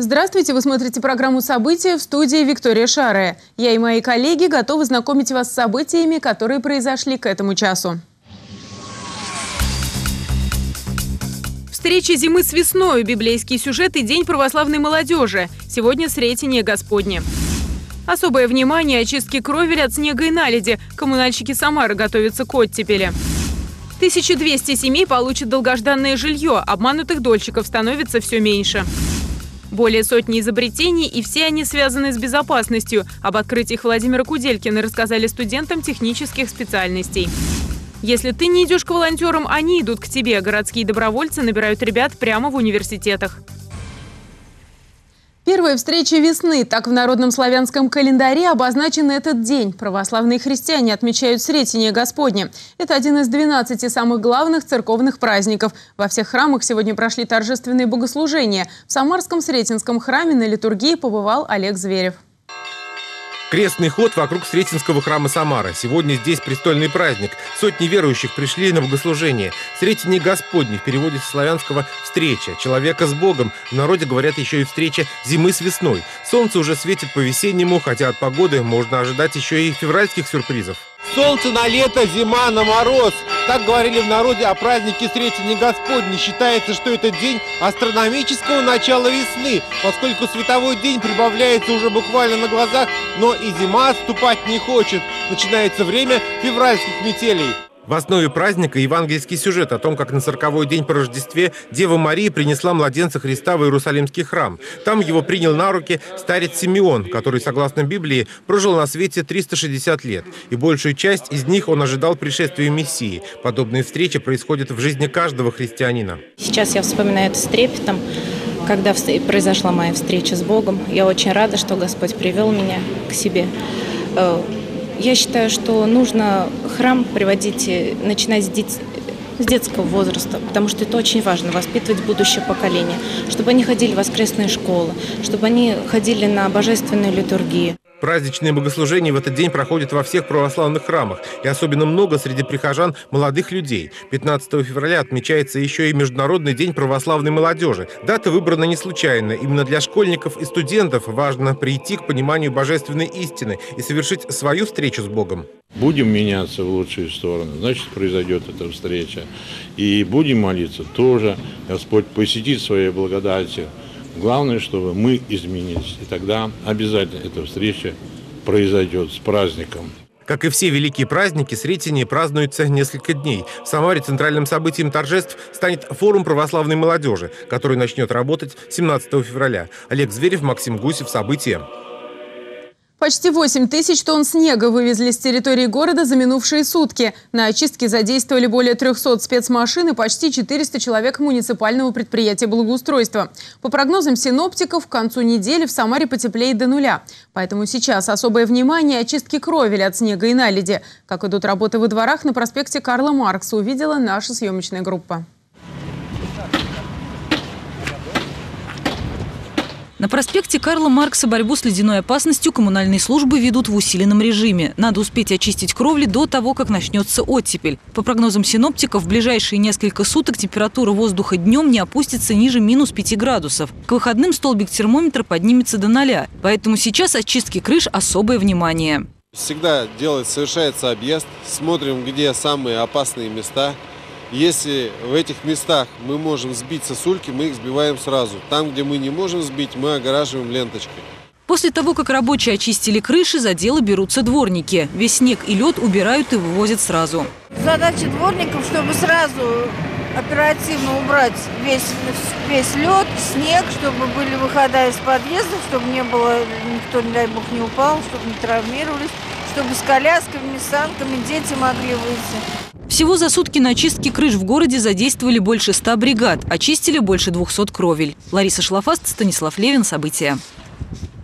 Здравствуйте, вы смотрите программу «События», в студии Виктория Шарая. Я и мои коллеги готовы знакомить вас с событиями, которые произошли к этому часу. Встреча зимы с весной, библейский сюжет и День православной молодежи. Сегодня Сретение Господне. Особое внимание очистке кровель от снега и наледи. Коммунальщики Самары готовятся к оттепели. 1200 семей получат долгожданное жилье, обманутых дольщиков становится все меньше. Более сотни изобретений, и все они связаны с безопасностью. Об открытиях Владимира Куделькина рассказали студентам технических специальностей. Если ты не идешь к волонтерам, они идут к тебе. Городские добровольцы набирают ребят прямо в университетах. Первая встреча весны. Так в народном славянском календаре обозначен этот день. Православные христиане отмечают Сретение Господне. Это один из 12 самых главных церковных праздников. Во всех храмах сегодня прошли торжественные богослужения. В Самарском Сретенском храме на литургии побывал Олег Зверев. Крестный ход вокруг Сретенского храма Самары. Сегодня здесь престольный праздник. Сотни верующих пришли на богослужение. Сретение Господне в переводе со славянского «встреча». Человека с Богом. В народе говорят еще и встреча зимы с весной. Солнце уже светит по-весеннему, хотя от погоды можно ожидать еще и февральских сюрпризов. Солнце на лето, зима на мороз. Так говорили в народе о празднике Сретения Господне. Считается, что это день астрономического начала весны, поскольку световой день прибавляется уже буквально на глазах, но и зима отступать не хочет. Начинается время февральских метелей. В основе праздника евангельский сюжет о том, как на 40-й день по Рождестве Дева Мария принесла младенца Христа в Иерусалимский храм. Там его принял на руки старец Симеон, который, согласно Библии, прожил на свете 360 лет. И большую часть из них он ожидал пришествия Мессии. Подобные встречи происходят в жизни каждого христианина. Сейчас я вспоминаю это с трепетом, когда произошла моя встреча с Богом. Я очень рада, что Господь привел меня к себе. Я считаю, что нужно храм приводить, начинать с детского возраста, потому что это очень важно, воспитывать будущее поколение, чтобы они ходили в воскресные школы, чтобы они ходили на божественную литургию. Праздничные богослужения в этот день проходят во всех православных храмах. И особенно много среди прихожан молодых людей. 15 февраля отмечается еще и Международный день православной молодежи. Дата выбрана не случайно. Именно для школьников и студентов важно прийти к пониманию божественной истины и совершить свою встречу с Богом. Будем меняться в лучшую сторону, значит, произойдет эта встреча. И будем молиться тоже. Господь посетит своей благодатью. Главное, чтобы мы изменились, и тогда обязательно эта встреча произойдет с праздником. Как и все великие праздники, Сретение празднуется несколько дней. В Самаре центральным событием торжеств станет форум православной молодежи, который начнет работать 17 февраля. Олег Зверев, Максим Гусев. События. Почти 8 тысяч тонн снега вывезли с территории города за минувшие сутки. На очистке задействовали более 300 спецмашин и почти 400 человек муниципального предприятия благоустройства. По прогнозам синоптиков, к концу недели в Самаре потеплеет до нуля. Поэтому сейчас особое внимание очистке кровель от снега и наледи. Как идут работы во дворах на проспекте Карла Маркса, увидела наша съемочная группа. На проспекте Карла Маркса борьбу с ледяной опасностью коммунальные службы ведут в усиленном режиме. Надо успеть очистить кровли до того, как начнется оттепель. По прогнозам синоптиков, в ближайшие несколько суток температура воздуха днем не опустится ниже минус 5 градусов. К выходным столбик термометра поднимется до 0. Поэтому сейчас очистке крыш особое внимание. Всегда совершается объезд, смотрим, где самые опасные места. Если в этих местах мы можем сбить сосульки, мы их сбиваем сразу. Там, где мы не можем сбить, мы огораживаем ленточкой. После того, как рабочие очистили крыши, за дело берутся дворники. Весь снег и лед убирают и вывозят сразу. Задача дворников, чтобы сразу оперативно убрать весь лед, снег, чтобы были выхода из подъезда, чтобы не было, никто, не дай бог, не упал, чтобы не травмировались, чтобы с колясками, с санками дети могли выйти. Всего за сутки на очистке крыш в городе задействовали больше 100 бригад, очистили больше 200 кровель. Лариса Шлафаст, Станислав Левин. События.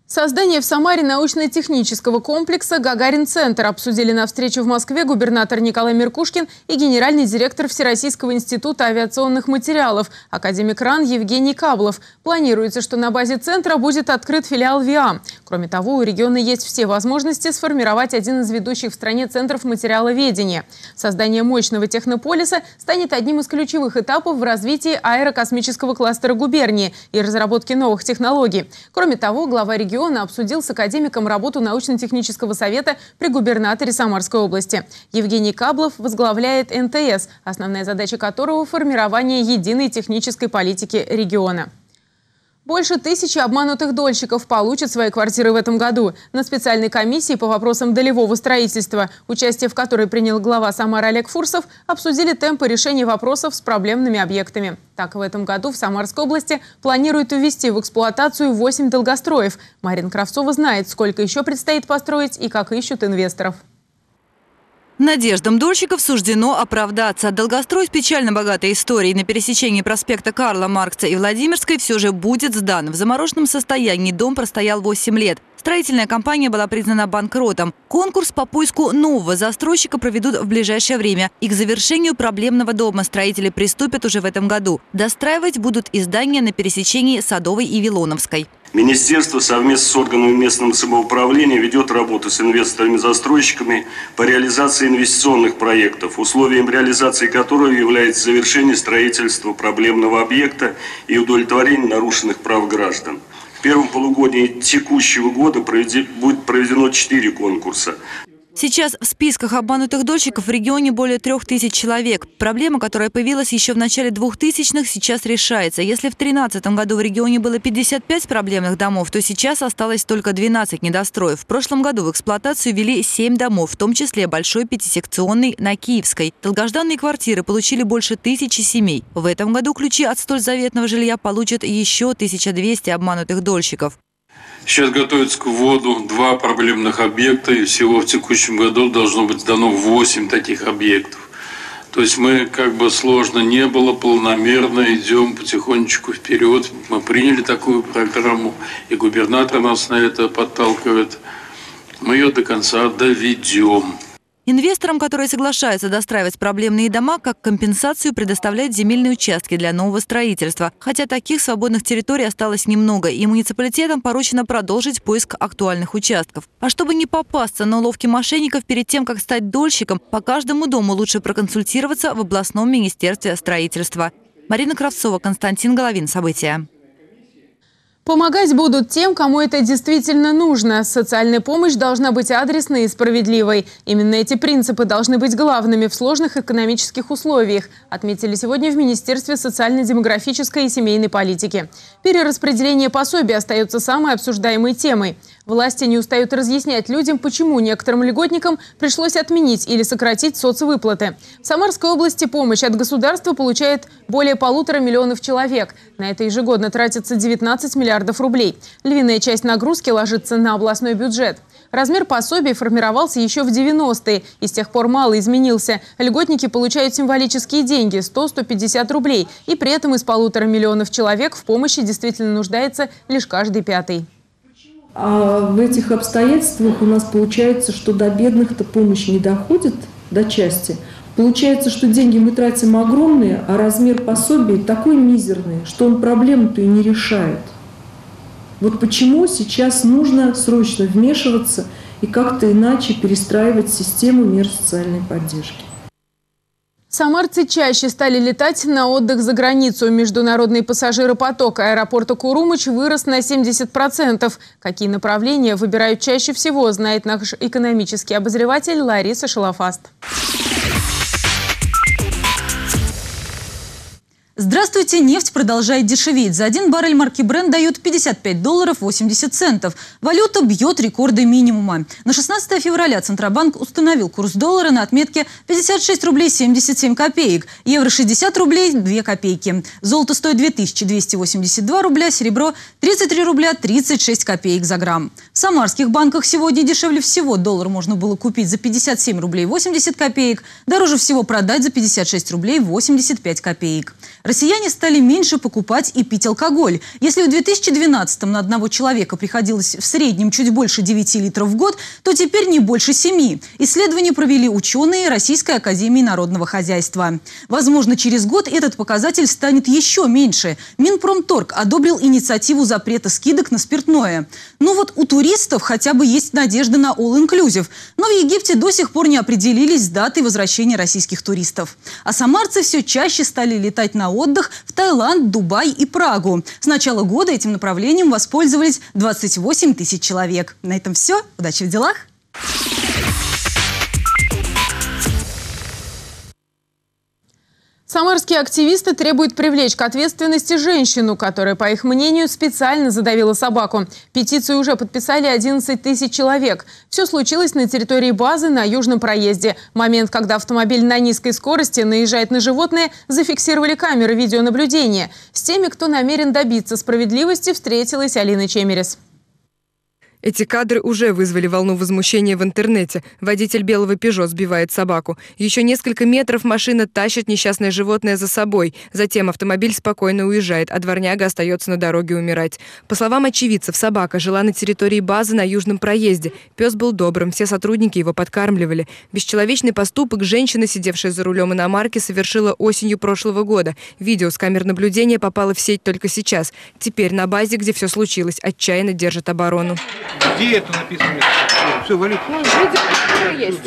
Создание в Самаре научно-технического комплекса «Гагарин-центр» обсудили на встрече в Москве губернатор Николай Меркушкин и генеральный директор Всероссийского института авиационных материалов, академик РАН Евгений Каблов. Планируется, что на базе центра будет открыт филиал ВИА. Кроме того, у региона есть все возможности сформировать один из ведущих в стране центров материаловедения. Создание мощного технополиса станет одним из ключевых этапов в развитии аэрокосмического кластера губернии и разработке новых технологий. Кроме того, глава региона обсудил с академиком работу научно-технического совета при губернаторе Самарской области. Евгений Каблов возглавляет НТС, основная задача которого – формирование единой технической политики региона. Больше 1000 обманутых дольщиков получат свои квартиры в этом году. На специальной комиссии по вопросам долевого строительства, участие в которой принял глава Самары Олег Фурсов, обсудили темпы решения вопросов с проблемными объектами. Так, в этом году в Самарской области планируют ввести в эксплуатацию 8 долгостроев. Марина Кравцова знает, сколько еще предстоит построить и как ищут инвесторов. Надеждам дольщиков суждено оправдаться. Долгострой с печально богатой историей на пересечении проспекта Карла Маркса и Владимирской все же будет сдан. В замороженном состоянии дом простоял 8 лет. Строительная компания была признана банкротом. Конкурс по поиску нового застройщика проведут в ближайшее время. И к завершению проблемного дома строители приступят уже в этом году. Достраивать будут и здания на пересечении Садовой и Вилоновской. Министерство совместно с органами местного самоуправления ведет работу с инвесторами-застройщиками по реализации инвестиционных проектов, условием реализации которого является завершение строительства проблемного объекта и удовлетворение нарушенных прав граждан. В первом полугодии текущего года будет проведено 4 конкурса. Сейчас в списках обманутых дольщиков в регионе более 3000 человек. Проблема, которая появилась еще в начале 2000-х, сейчас решается. Если в 2013 году в регионе было 55 проблемных домов, то сейчас осталось только 12 недостроев. В прошлом году в эксплуатацию ввели 7 домов, в том числе большой пятисекционный на Киевской. Долгожданные квартиры получили больше 1000 семей. В этом году ключи от столь заветного жилья получат еще 1200 обманутых дольщиков. Сейчас готовится к вводу 2 проблемных объекта, и всего в текущем году должно быть сдано 8 таких объектов. То есть мы, как бы сложно не было, планомерно идем потихонечку вперед. Мы приняли такую программу, и губернатор нас на это подталкивает. Мы ее до конца доведем. Инвесторам, которые соглашаются достраивать проблемные дома, как компенсацию предоставляют земельные участки для нового строительства. Хотя таких свободных территорий осталось немного, и муниципалитетам поручено продолжить поиск актуальных участков. А чтобы не попасться на уловки мошенников перед тем, как стать дольщиком, по каждому дому лучше проконсультироваться в областном министерстве строительства. Марина Кравцова, Константин Головин. События. Помогать будут тем, кому это действительно нужно. Социальная помощь должна быть адресной и справедливой. Именно эти принципы должны быть главными в сложных экономических условиях, отметили сегодня в Министерстве социально-демографической и семейной политики. Перераспределение пособий остается самой обсуждаемой темой. Власти не устают разъяснять людям, почему некоторым льготникам пришлось отменить или сократить соцвыплаты. В Самарской области помощь от государства получает более 1,5 миллиона человек. На это ежегодно тратится 19 миллиардов рублей. Львиная часть нагрузки ложится на областной бюджет. Размер пособий формировался еще в 90-е и с тех пор мало изменился. Льготники получают символические деньги – 100-150 рублей. И при этом из 1,5 миллиона человек в помощи действительно нуждается лишь каждый 5-й. А в этих обстоятельствах у нас получается, что до бедных-то помощь не доходит до части. Получается, что деньги мы тратим огромные, а размер пособий такой мизерный, что он проблему-то и не решает. Вот почему сейчас нужно срочно вмешиваться и как-то иначе перестраивать систему мер социальной поддержки. Самарцы чаще стали летать на отдых за границу. Международный пассажиропоток аэропорта Курумыч вырос на 70%. Какие направления выбирают чаще всего, знает наш экономический обозреватель Лариса Шалафаст. Здравствуйте, нефть продолжает дешеветь. За 1 баррель марки Brent дают $55 80 центов. Валюта бьет рекорды минимума. На 16 февраля Центробанк установил курс доллара на отметке 56 рублей 77 копеек, евро 60 рублей 2 копейки. Золото стоит 2282 рубля, серебро 33 рубля 36 копеек за грамм. В самарских банках сегодня дешевле всего доллар можно было купить за 57 рублей 80 копеек, дороже всего продать за 56 рублей 85 копеек. Россияне россияне стали меньше покупать и пить алкоголь. Если в 2012-м на одного человека приходилось в среднем чуть больше 9 литров в год, то теперь не больше 7. Исследование провели ученые Российской академии народного хозяйства. Возможно, через год этот показатель станет еще меньше. Минпромторг одобрил инициативу запрета скидок на спиртное. Ну вот у туристов хотя бы есть надежда на all-inclusive. Но в Египте до сих пор не определились с датой возвращения российских туристов. А самарцы все чаще стали летать на отдых в Таиланд, Дубай и Прагу. С начала года этим направлением воспользовались 28 тысяч человек. На этом все. Удачи в делах! Самарские активисты требуют привлечь к ответственности женщину, которая, по их мнению, специально задавила собаку. Петицию уже подписали 11 тысяч человек. Все случилось на территории базы на Южном проезде. Момент, когда автомобиль на низкой скорости наезжает на животное, зафиксировали камеры видеонаблюдения. С теми, кто намерен добиться справедливости, встретилась Алина Чемерес. Эти кадры уже вызвали волну возмущения в интернете. Водитель белого «Пежо» сбивает собаку. Еще несколько метров машина тащит несчастное животное за собой. Затем автомобиль спокойно уезжает, а дворняга остается на дороге умирать. По словам очевидцев, собака жила на территории базы на Южном проезде. Пес был добрым, все сотрудники его подкармливали. Бесчеловечный поступок женщина, сидевшая за рулем иномарки, совершила осенью прошлого года. Видео с камер наблюдения попало в сеть только сейчас. Теперь на базе, где все случилось, отчаянно держат оборону. Где это написано? Все, валит. Есть.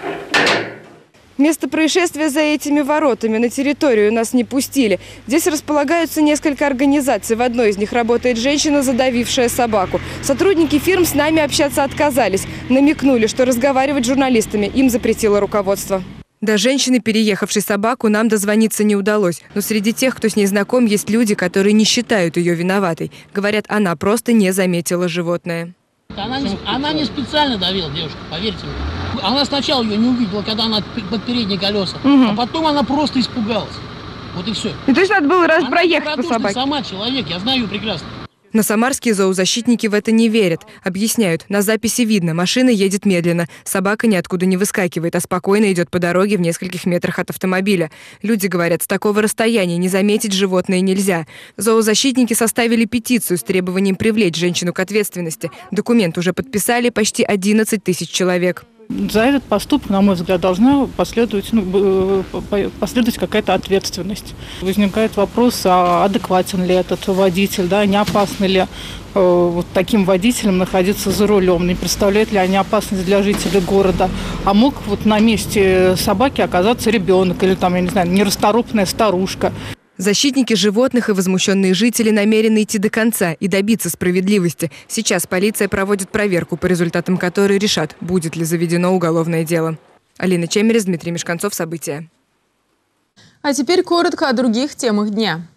Место происшествия за этими воротами. На территорию нас не пустили. Здесь располагаются несколько организаций. В одной из них работает женщина, задавившая собаку. Сотрудники фирм с нами общаться отказались. Намекнули, что разговаривать с журналистами им запретило руководство. До женщины, переехавшей собаку, нам дозвониться не удалось. Но среди тех, кто с ней знаком, есть люди, которые не считают ее виноватой. Говорят, она просто не заметила животное. Она не специально давила девушку, поверьте мне. Она сначала ее не увидела, когда она под передние колеса, а потом она просто испугалась. Вот и все. И то есть надо было раз проехать по собаке? Сама человек, я знаю ее прекрасно. Но самарские зоозащитники в это не верят. Объясняют, на записи видно, машина едет медленно, собака ниоткуда не выскакивает, а спокойно идет по дороге в нескольких метрах от автомобиля. Люди говорят, с такого расстояния не заметить животное нельзя. Зоозащитники составили петицию с требованием привлечь женщину к ответственности. Документ уже подписали почти 11 тысяч человек. За этот поступок, на мой взгляд, должна последовать какая-то ответственность. Возникает вопрос, а адекватен ли этот водитель, да, не опасно ли вот таким водителем находиться за рулем, не представляет ли они опасность для жителей города. А мог вот на месте собаки оказаться ребенок или там, я не знаю, нерасторопная старушка. Защитники животных и возмущенные жители намерены идти до конца и добиться справедливости. Сейчас полиция проводит проверку, по результатам которой решат, будет ли заведено уголовное дело. Алина Чемерес, Дмитрий Мешканцов. События. А теперь коротко о других темах дня.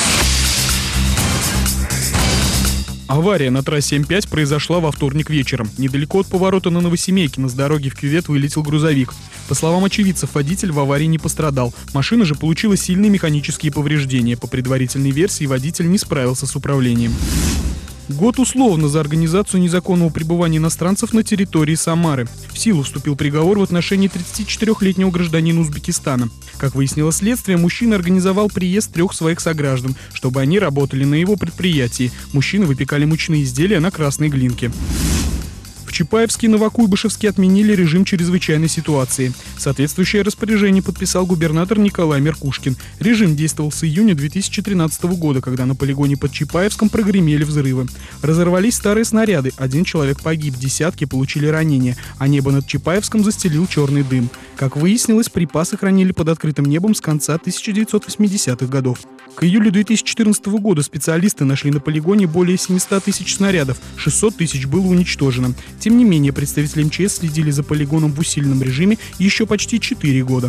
Авария на трассе М5 произошла во вторник вечером. Недалеко от поворота на Новосемейкино с дороги в кювет вылетел грузовик. По словам очевидцев, водитель в аварии не пострадал. Машина же получила сильные механические повреждения. По предварительной версии, водитель не справился с управлением. Год условно за организацию незаконного пребывания иностранцев на территории Самары. В силу вступил приговор в отношении 34-летнего гражданина Узбекистана. Как выяснило следствие, мужчина организовал приезд 3 своих сограждан, чтобы они работали на его предприятии. Мужчины выпекали мучные изделия на красной глинке. В Чапаевске, Новокуйбышевске отменили режим чрезвычайной ситуации. Соответствующее распоряжение подписал губернатор Николай Меркушкин. Режим действовал с июня 2013 года, когда на полигоне под Чапаевском прогремели взрывы. Разорвались старые снаряды, 1 человек погиб, десятки получили ранения, а небо над Чапаевском застелил черный дым. Как выяснилось, припасы хранили под открытым небом с конца 1980-х годов. К июлю 2014 года специалисты нашли на полигоне более 700 тысяч снарядов, 600 тысяч было уничтожено. Тем не менее, представители МЧС следили за полигоном в усиленном режиме еще почти 4 года.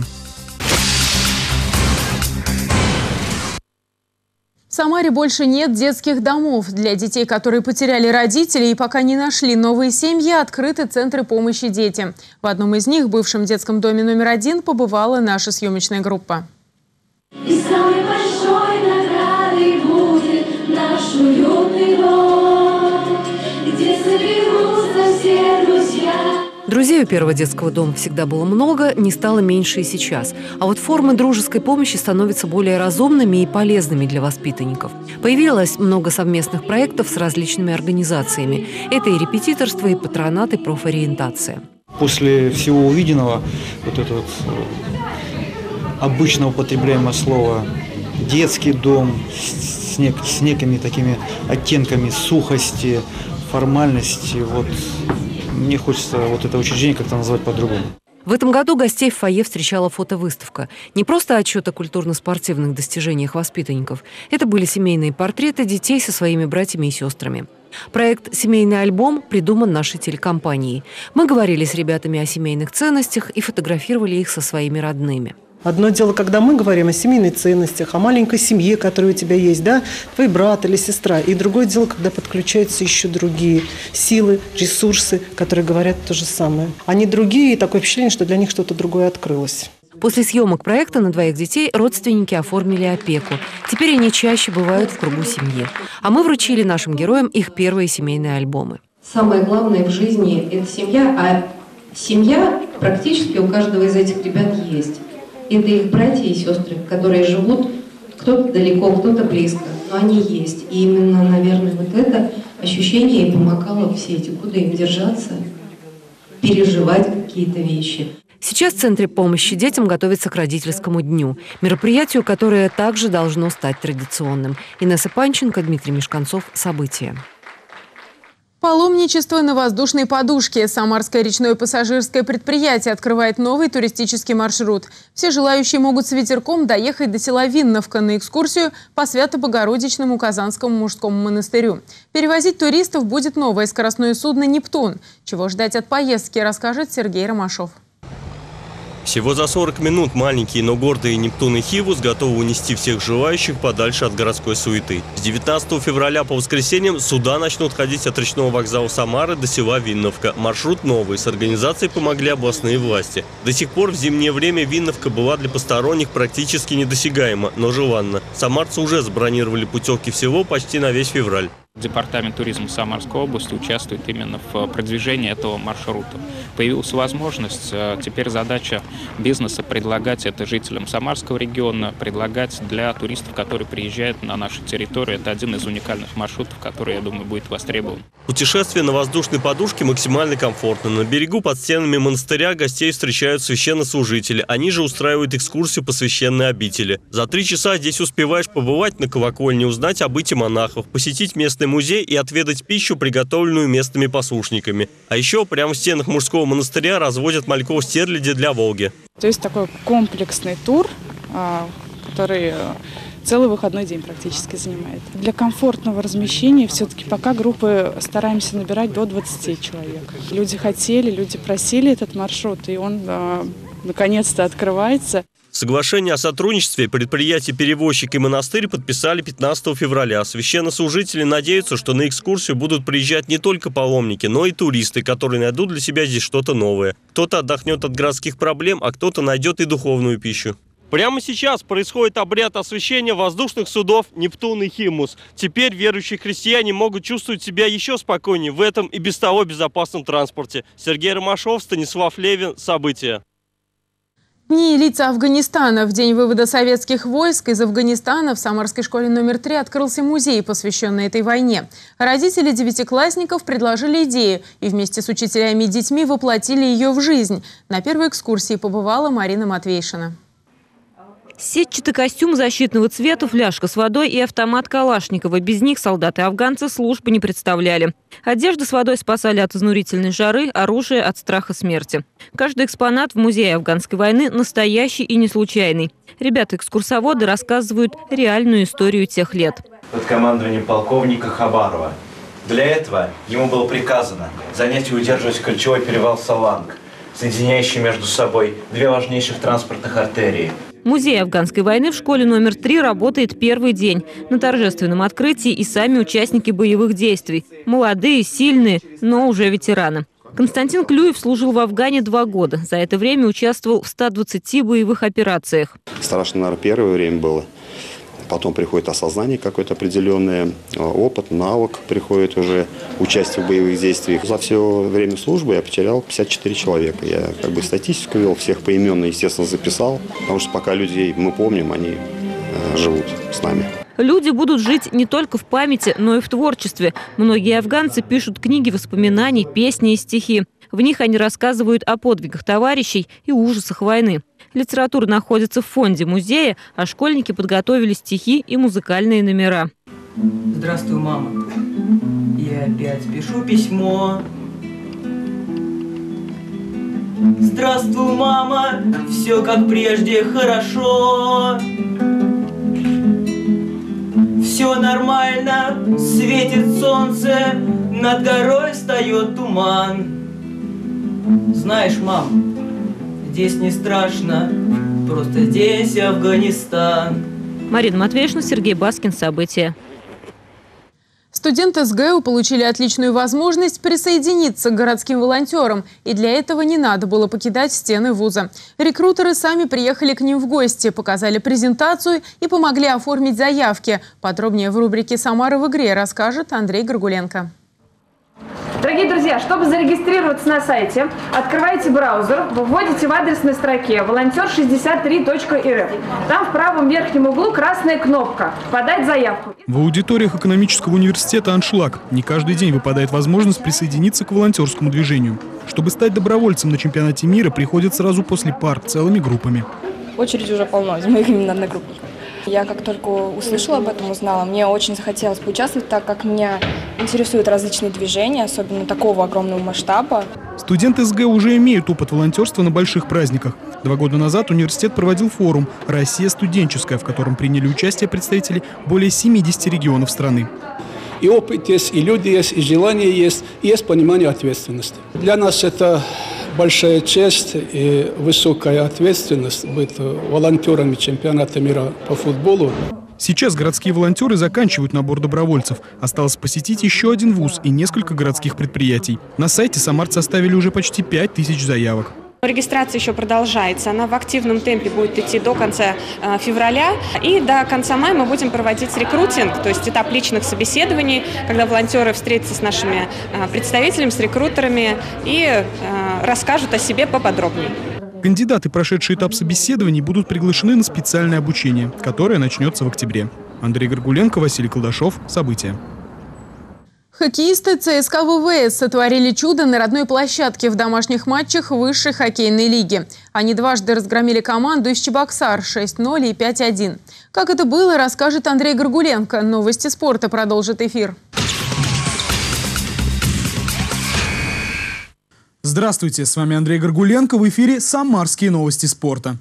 В Самаре больше нет детских домов. Для детей, которые потеряли родителей и пока не нашли новые семьи, открыты центры помощи детям. В одном из них, бывшем детском доме номер 1, побывала наша съемочная группа. И самой большой наградой будет наш уютный дом, где соберутся все друзья. Друзей у первого детского дома всегда было много, не стало меньше и сейчас. А вот формы дружеской помощи становятся более разумными и полезными для воспитанников. Появилось много совместных проектов с различными организациями. Это и репетиторство, и патронат, и профориентация. После всего увиденного, вот это вот обычно употребляемое слово «детский дом» с некими такими оттенками сухости, формальности, вот мне хочется вот это учреждение как-то назвать по-другому. В этом году гостей в фойе встречала фотовыставка. Не просто отчет о культурно-спортивных достижениях воспитанников. Это были семейные портреты детей со своими братьями и сестрами. Проект «Семейный альбом» придуман нашей телекомпанией. Мы говорили с ребятами о семейных ценностях и фотографировали их со своими родными. Одно дело, когда мы говорим о семейных ценностях, о маленькой семье, которая у тебя есть, да, твой брат или сестра. И другое дело, когда подключаются еще другие силы, ресурсы, которые говорят то же самое. Они другие, и такое впечатление, что для них что-то другое открылось. После съемок проекта на двоих детей родственники оформили опеку. Теперь они чаще бывают в кругу семьи. А мы вручили нашим героям их первые семейные альбомы. Самое главное в жизни – это семья, а семья практически у каждого из этих ребят есть. Это их братья и сестры, которые живут кто-то далеко, кто-то близко, но они есть. И именно, наверное, вот это ощущение и помогало все эти годы им держаться, переживать какие-то вещи. Сейчас в Центре помощи детям готовятся к родительскому дню. Мероприятию, которое также должно стать традиционным. Инесса Панченко, Дмитрий Мешканцов. События. Паломничество на воздушной подушке. Самарское речное пассажирское предприятие открывает новый туристический маршрут. Все желающие могут с ветерком доехать до села Винновка на экскурсию по Свято-Богородичному Казанскому мужскому монастырю. Перевозить туристов будет новое скоростное судно «Нептун». Чего ждать от поездки, расскажет Сергей Ромашов. Всего за 40 минут маленькие, но гордые Нептун и Хивус готовы унести всех желающих подальше от городской суеты. С 19 февраля по воскресеньям суда начнут ходить от речного вокзала Самары до села Винновка. Маршрут новый, с организацией помогли областные власти. До сих пор в зимнее время Винновка была для посторонних практически недосягаема, но желанна. Самарцы уже забронировали путевки в село почти на весь февраль. Департамент туризма Самарской области участвует именно в продвижении этого маршрута. Появилась возможность, теперь задача бизнеса предлагать это жителям Самарского региона, предлагать для туристов, которые приезжают на нашу территорию. Это один из уникальных маршрутов, который, я думаю, будет востребован. Путешествие на воздушной подушке максимально комфортно. На берегу под стенами монастыря гостей встречают священнослужители. Они же устраивают экскурсию по священной обители. За 3 часа здесь успеваешь побывать на колокольне, узнать о быте монахов, посетить местный музей и отведать пищу, приготовленную местными послушниками. А еще прямо в стенах мужского монастыря разводят мальков стерляди для Волги. То есть такой комплексный тур, который целый выходной день практически занимает. Для комфортного размещения все-таки пока группы стараемся набирать до 20 человек. Люди хотели, люди просили этот маршрут, и он наконец-то открывается. Соглашение о сотрудничестве предприятие-перевозчик и монастырь подписали 15 февраля. Священнослужители надеются, что на экскурсию будут приезжать не только паломники, но и туристы, которые найдут для себя здесь что-то новое. Кто-то отдохнет от городских проблем, а кто-то найдет и духовную пищу. Прямо сейчас происходит обряд освящения воздушных судов «Нептун» и «Химус». Теперь верующие христиане могут чувствовать себя еще спокойнее в этом и без того безопасном транспорте. Сергей Ромашов, Станислав Левин. События. Дни и лица Афганистана. В день вывода советских войск из Афганистана в Самарской школе номер 3 открылся музей, посвященный этой войне. Родители девятиклассников предложили идею и вместе с учителями и детьми воплотили ее в жизнь. На первой экскурсии побывала Марина Матвейшина. Сетчатый костюм защитного цвета, фляжка с водой и автомат Калашникова. Без них солдаты-афганцы службы не представляли. Одежда с водой спасали от изнурительной жары, оружие от страха смерти. Каждый экспонат в музее афганской войны настоящий и не случайный. Ребята-экскурсоводы рассказывают реальную историю тех лет. Под командованием полковника Хабарова. Для этого ему было приказано занять и удерживать кольчевой перевал Саланг, соединяющий между собой 2 важнейших транспортных артерии. Музей афганской войны в школе номер 3 работает первый день. На торжественном открытии и сами участники боевых действий. Молодые, сильные, но уже ветераны. Константин Клюев служил в Афгане 2 года. За это время участвовал в 120 боевых операциях. Страшно, наверное, первое время было. потом приходит осознание какое-то определенное, опыт, навык, приходит уже участие в боевых действиях. За все время службы я потерял 54 человека. Я статистику вел, всех поименно, естественно, записал, потому что пока людей мы помним, они живут с нами. Люди будут жить не только в памяти, но и в творчестве. Многие афганцы пишут книги воспоминаний, песни и стихи. В них они рассказывают о подвигах товарищей и ужасах войны. Литература находится в фонде музея, а школьники подготовили стихи и музыкальные номера. Здравствуй, мама. Я опять пишу письмо. Здравствуй, мама. Все как прежде хорошо. Все нормально, светит солнце, над горой встает туман. Знаешь, мам, здесь не страшно, просто здесь Афганистан. Марина Матвеевна, Сергей Баскин. События. Студенты СГУ получили отличную возможность присоединиться к городским волонтерам. И для этого не надо было покидать стены вуза. Рекрутеры сами приехали к ним в гости, показали презентацию и помогли оформить заявки. Подробнее в рубрике «Самара в игре» расскажет Андрей Горгуленко. Дорогие друзья, чтобы зарегистрироваться на сайте, открываете браузер, вводите в адресной строке волонтер63.рф. Там в правом верхнем углу красная кнопка «Подать заявку». В аудиториях экономического университета «Аншлаг» не каждый день выпадает возможность присоединиться к волонтерскому движению. Чтобы стать добровольцем на чемпионате мира, приходят сразу после пар целыми группами. Очередь уже полно из моих именно одногруппников. Я как только услышала об этом, узнала, мне очень захотелось поучаствовать, так как меня интересуют различные движения, особенно такого огромного масштаба. Студенты СГУ уже имеют опыт волонтерства на больших праздниках. 2 года назад университет проводил форум «Россия студенческая», в котором приняли участие представители более 70 регионов страны. И опыт есть, и люди есть, и желание есть, и есть понимание ответственности. Для нас это большая честь и высокая ответственность быть волонтерами чемпионата мира по футболу. Сейчас городские волонтеры заканчивают набор добровольцев. Осталось посетить еще один вуз и несколько городских предприятий. На сайте самарцы оставили уже почти 5000 заявок. Регистрация еще продолжается. Она в активном темпе будет идти до конца февраля. И до конца мая мы будем проводить рекрутинг, то есть этап личных собеседований, когда волонтеры встретятся с нашими представителями, с рекрутерами и расскажут о себе поподробнее. Кандидаты, прошедшие этап собеседований, будут приглашены на специальное обучение, которое начнется в октябре. Андрей Горгуленко, Василий Колдашов. События. Хоккеисты ЦСКА ВВС сотворили чудо на родной площадке в домашних матчах высшей хоккейной лиги. Они дважды разгромили команду из Чебоксар 6-0 и 5-1. Как это было, расскажет Андрей Горгуленко. Новости спорта продолжит эфир. Здравствуйте, с вами Андрей Горгуленко. В эфире «Самарские новости спорта».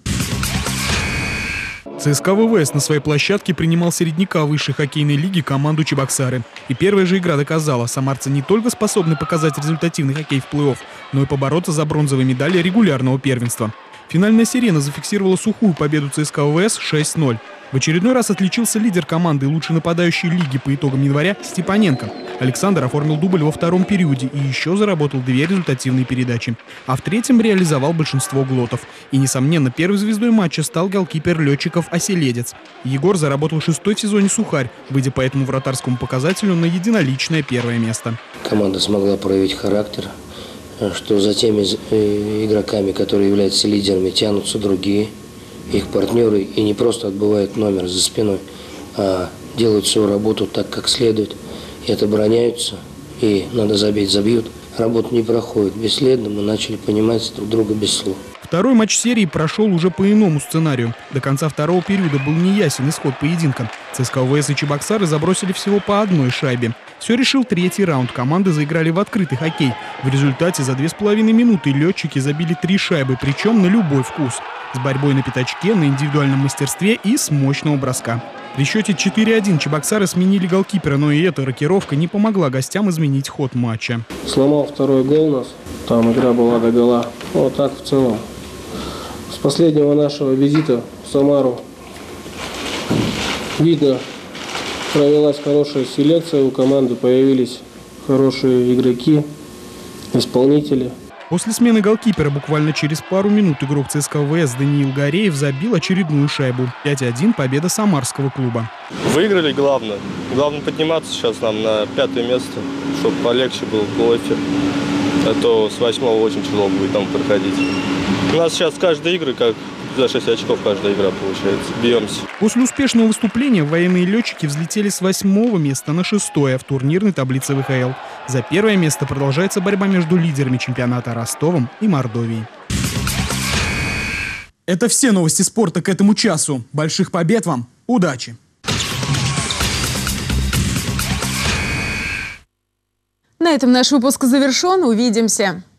ЦСКА ВВС на своей площадке принимал середняка высшей хоккейной лиги команду Чебоксары. И первая же игра доказала, самарцы не только способны показать результативный хоккей в плей-офф, но и побороться за бронзовые медали регулярного первенства. Финальная сирена зафиксировала сухую победу ЦСКА ВВС 6-0. В очередной раз отличился лидер команды и лучший нападающий лиги по итогам января Степаненко. Александр оформил дубль во втором периоде и еще заработал 2 результативные передачи. А в третьем реализовал большинство глотов. И, несомненно, первой звездой матча стал голкипер летчиков Оселедец. Егор заработал 6-й в сезоне сухарь, выйдя по этому вратарскому показателю на единоличное 1-е место. Команда смогла проявить характер, что за теми игроками, которые являются лидерами, тянутся другие их партнеры и не просто отбывают номер за спиной, а делают свою работу так, как следует. И обороняются, и надо забить, забьют. Работа не проходит бесследно, мы начали понимать друг друга без слов. Второй матч серии прошел уже по иному сценарию. До конца второго периода был неясен исход поединка. ЦСКА ВВС и Чебоксары забросили всего по одной шайбе. Все решил 3-й раунд. Команды заиграли в открытый хоккей. В результате за 2,5 минуты летчики забили 3 шайбы, причем на любой вкус. С борьбой на пятачке, на индивидуальном мастерстве и с мощного броска. При счете 4-1 Чебоксары сменили голкипера, но и эта рокировка не помогла гостям изменить ход матча. Сломал второй гол у нас. Там игра была до гола. Вот так в целом. С последнего нашего визита в Самару видно, провелась хорошая селекция у команды, появились хорошие игроки, исполнители. После смены голкипера буквально через пару минут игрок ЦСКА ВС Даниил Гореев забил очередную шайбу. 5-1 победа самарского клуба. Выиграли главное. Главное подниматься сейчас нам на 5-е место, чтобы полегче было в плей-оффе. А то с 8-го очень тяжело будет там проходить. У нас сейчас каждая игра как за 6 очков каждая игра получается. Бьемся. После успешного выступления военные летчики взлетели с 8-го места на 6-е в турнирной таблице ВХЛ. За первое место продолжается борьба между лидерами чемпионата Ростовом и Мордовией. Это все новости спорта к этому часу. Больших побед вам. Удачи! На этом наш выпуск завершен. Увидимся.